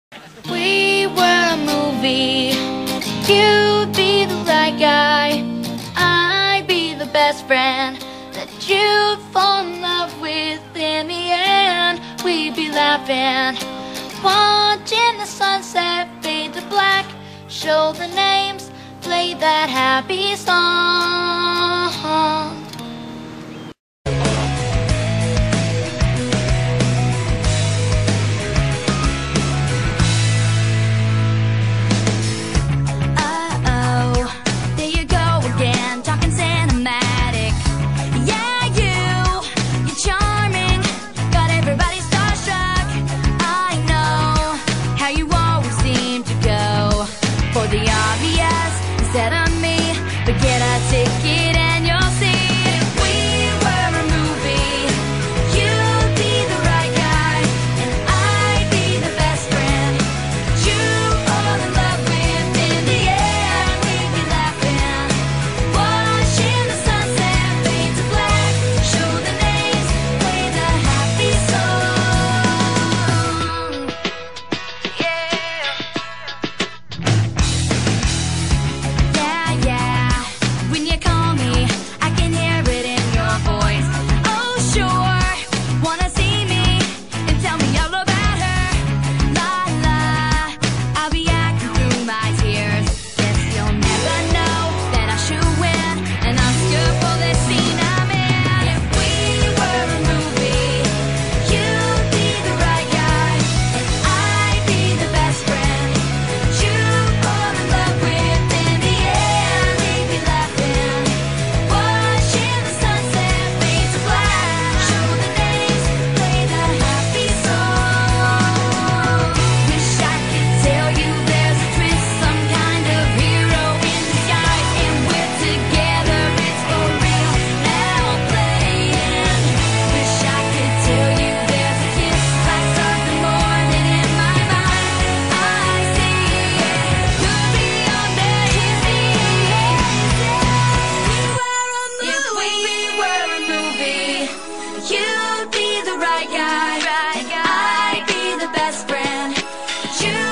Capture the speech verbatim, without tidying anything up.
We were a movie. You'd be the right guy. I'd be the best friend that you'd fall in love with. In the end, we'd be laughing, watching the sunset fade to black. Show the names, play that happy song. Instead of me, but get a ticket and you'll see. If we were a movie, you'd be the right guy, and I'd be the best friend you'd fall in love with. In the end, we'd be laughing, watching the sunset fade to black. Show the names, play the happy song. Yeah. You'd be the right guy, right guy. I'd be the best friend. You